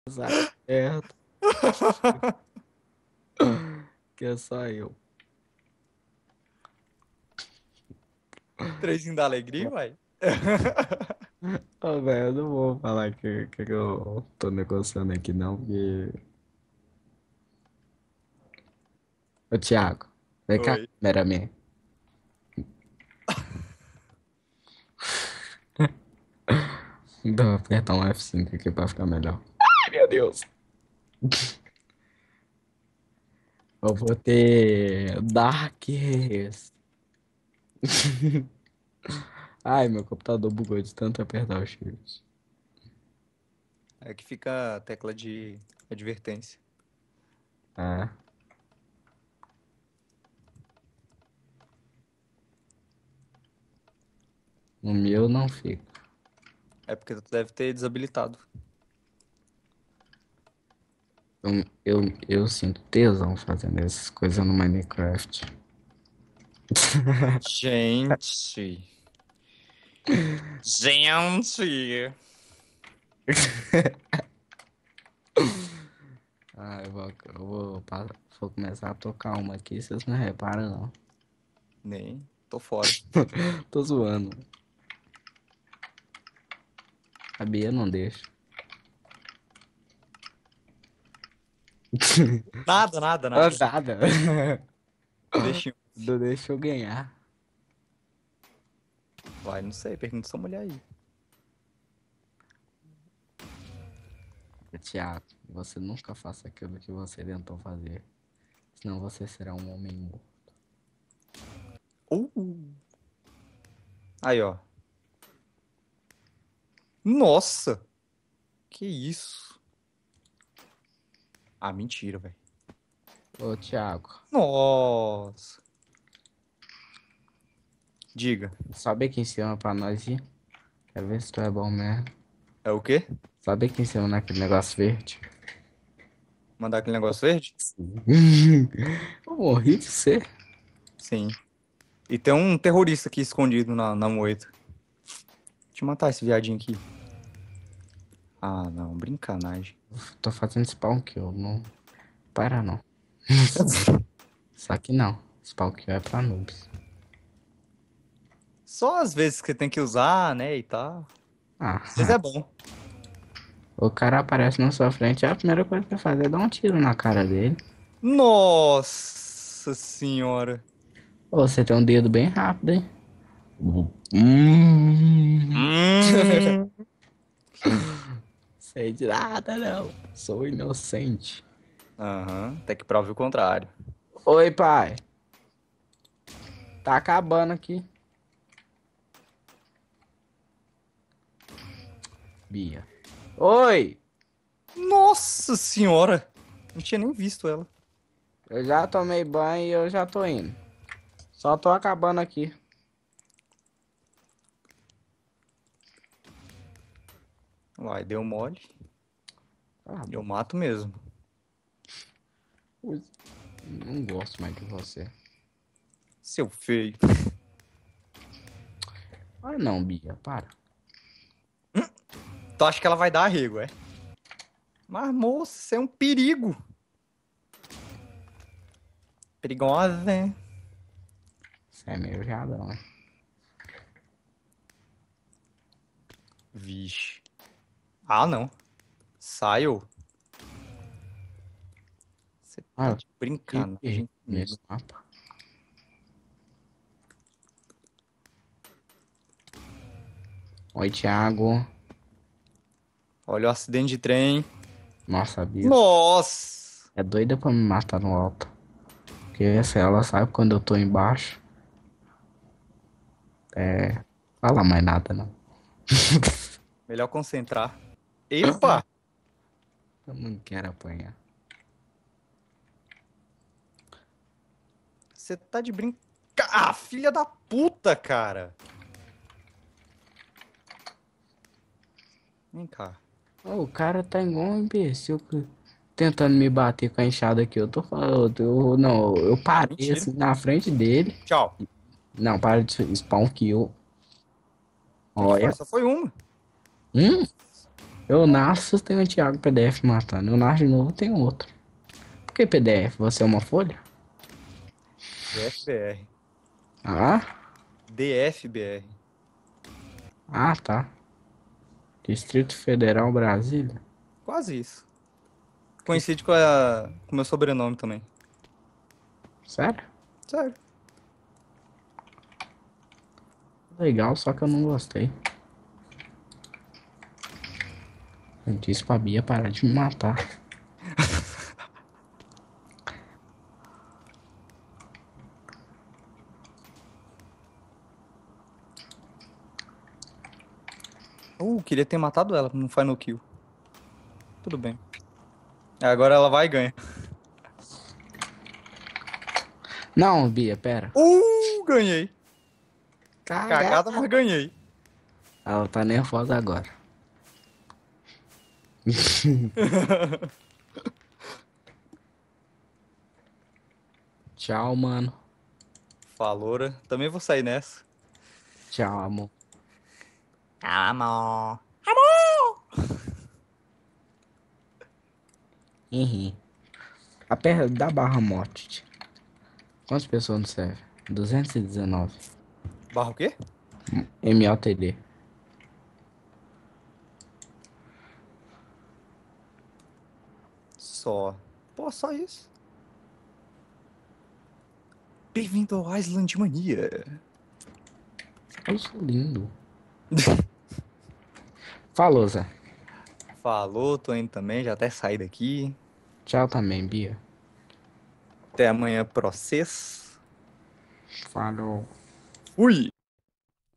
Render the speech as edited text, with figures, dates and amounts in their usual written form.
Certo, que é só eu. Trezinho da alegria, vai. Ô, velho, eu não vou falar que eu tô negociando aqui, não, porque. Ô, Thiago, vem cá, Oi. cameraman. Vou apertar um F5 aqui pra ficar melhor. Ai, meu Deus. Eu vou ter Darkest. Ai, meu computador bugou de tanto apertar o shift. É que fica a tecla de advertência. É, o meu não fica. É porque tu deve ter desabilitado. Eu sinto tesão fazendo essas coisas no Minecraft. Gente. Gente. Ah, vou começar a tocar uma aqui, vocês não reparam, não. Nem. Tô fora. Tô zoando. A Bia não deixa. Nada, nada, Ah, nada. nada. Deixa. Não deixa eu ganhar. Vai, não sei. Pergunta sua mulher aí. Tiago, você nunca faça aquilo que você tentou fazer. Senão você será um homem morto. Uh. Aí, ó. Nossa. Que isso? Ah, mentira, velho. Ô, Thiago, Nossa. Diga. sobe aqui em cima pra nós ir. Quero ver se tu é bom mesmo. É o quê? Sobe aqui em cima naquele negócio verde. Mandar aquele negócio verde? Eu morri de ser. Sim. E tem um terrorista aqui escondido na moita. Deixa eu matar esse viadinho aqui. Ah, não. Brincanagem. Tô fazendo spawn kill, não. Para não. Só que não. Spawn kill é pra noobs. Só às vezes que você tem que usar, né, e tal. Ah, Às vezes é bom. o cara aparece na sua frente, a primeira coisa que vai fazer é dar um tiro na cara dele. Nossa senhora. Ô, você tem um dedo bem rápido, hein? Hum. Hum. Sei de nada, não. Sou inocente. Aham, até que prove o contrário. Oi, pai. Tá acabando aqui. Bia. Oi! Nossa senhora. Não tinha nem visto ela. Eu já tomei banho e eu já tô indo. Só tô acabando aqui. Vai, deu mole. Cala a Eu boca. mato mesmo. Não gosto mais de você. Seu feio. Ah, não, Bia, para. Tu acha que ela vai dar arrego, é? Mas, moça, isso é um perigo. Perigosa, né? Você é meio jadão, né? Vixe. Ah, não. Saiu. Você tá Ah, de eu errei brincadeira nesse comigo. mapa. Oi, Thiago. Olha o acidente de trem. Nossa, a Bia Nossa! é doida pra me matar no alto. Porque se ela sabe quando eu tô embaixo, é. Fala mais nada, não. Melhor concentrar. Epa! Eu não quero apanhar. Você tá de brinca... Ah, filha da puta, cara! Vem cá. Ô, o cara tá igual um imbecil tentando me bater com a enxada aqui. Eu tô falando, não, eu Ah, parei mentira. assim na frente dele. Tchau. Não, para de spawn kill. O que que foi? Olha. Só foi uma. Hum? Eu nasço, tem um Thiago PDF matando. Eu nasço de novo, tem outro. Por que PDF? Você é uma folha? DFBR. Ah? DFBR. Ah, tá. Distrito Federal, Brasília. Quase isso. Que... Coincide com o meu sobrenome também. Sério? Sério. Legal, só que eu não gostei. Eu disse pra Bia parar de me matar. Queria ter matado ela no Final Kill. Tudo bem. Agora ela vai e ganha. Não, Bia, pera. Ganhei. Cagada, Cagada. mas ganhei. Ela tá nervosa agora. Tchau, mano. Faloura. Também vou sair nessa. Tchau, amor. Amor. Uhum. A perna da Barra Morte. Quantas pessoas no serve? 219. Barra o quê? MOTD. Só. Pô, só isso. Bem-vindo ao Island Mania. Eu sou lindo. Falou, Zé. Falou, tô indo também, já até saí daqui. Tchau também, Bia. Até amanhã pra vocês. Falou. Fui!